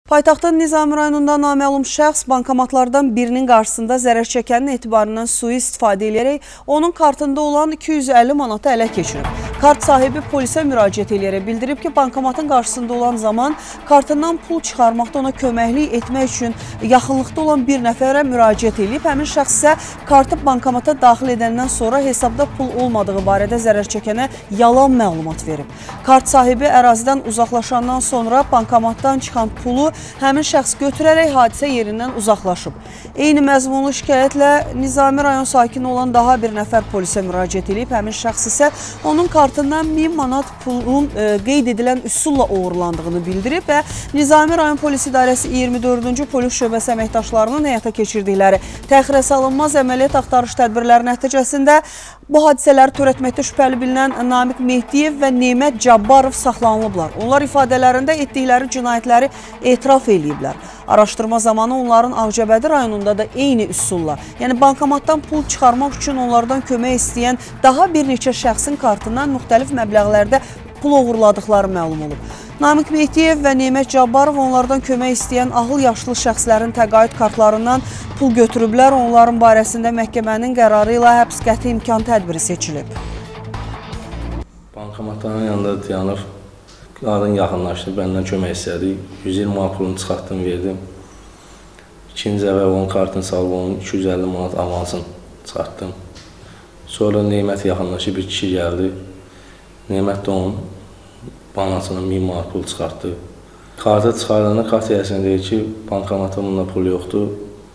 Paytaxtın Nizami rayonunda naməlum şəxs bankomatlardan birinin qarşısında zərər çəkənin etibarından sui-istifadə edərək onun kartında olan 250 manatı ələ keçirib. Kart sahibi polisə müraciət edərək bildirib ki, bankomatın qarşısında olan zaman kartından pul çıxarmaqda ona köməklik etmək üçün yaxınlıqda olan bir nəfərə müraciət edib. Həmin şəxs isə kartı bankomata daxil edəndən sonra hesabda pul olmadığı barədə zərər çəkənə yalan məlumat verib. Kart sahibi ərazidən uzaqlaşandan sonra bankomatdan çıxan pulu həmin şəxs götürərək hadisə yerindən uzaqlaşıb. Eyni məzmunlu şikayətlə Nizami rayon sakini olan daha bir nəfər polisə müraciət edib. Həmin şəxs isə onun kartından 1000 manat pulun qeyd edilən üsulla uğurlandığını bildirib və Nizami rayon polis idarəsi 24-cü polis şöbəsi əməkdaşlarının həyata keçirdikləri təxirə salınmaz əməliyyat axtarış tədbirləri nəticəsində bu hadisələri törətməkdə şübhəli bilinən Namiq Mehdiyev və Nemət Cabbarov saxlanılıblar. Onlar ifadələrində etdikləri cinayətləri etiraf ediblər. Araşdırma zamanı onların Ağcabədi rayonunda da eyni üsulla, yəni bankomatdan pul çıxarmaq üçün onlardan kömək istəyən daha bir neçə şəxsin kartından müxtəlif məbləğlərdə pul uğurladıqları məlum olub. Namiq Mehdiyev və Nemət Cabbarov onlardan kömək istəyən ağıl yaşlı şəxslərin təqaüd kartlarından pul götürüblər. Onların barəsində məhkəmənin qərarı ilə həbs qəti imkan tədbiri seçilib. Bankomatların yanında dayanır. Qadın yaxınlaşdı, bəndən kömək istədi. 120 manat pulunu çıxartdım, verdim. İkinci əvvəl onun kartını salıb, onun 250 manat avansını çıxartdım. Sonra Nemət yaxınlaşdı, bir kişi gəldi. Nemət də onun banasının 1000 manat pul çıxartdı. Kartı çıxardığında kart yiyəsində deyir ki, bankomatda bunda pul yoxdur.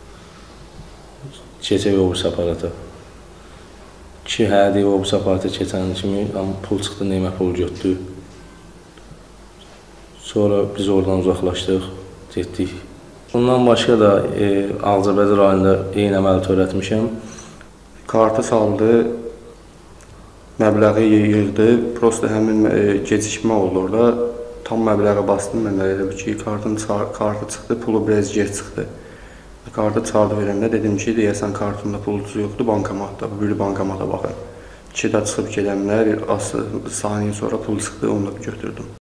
Keçək obus aparata. Kişi hə deyib, obus aparata keçən kimi pul çıxdı, Nemət pul götürdü. Sonra biz oradan uzaqlaşdıq, getdik. Bundan başqa da Ağcabədi rayonunda eyni əməli törətmişəm. Kartı saldı, məbləği yığdı, prosta həmin gecikmə oldu orada. Tam məbləğə bastım, mən də elə ki, kartı çıxdı, pulu biraz gec çıxdı. Kartı çıxardı verəndə dedim ki, deyəsən kartımda pulucu yoxdur, bankomatda, bir bankomata baxın. İki də çıxıb gedəmlər, bir saniyə sonra pul çıxdı, onu da götürdüm.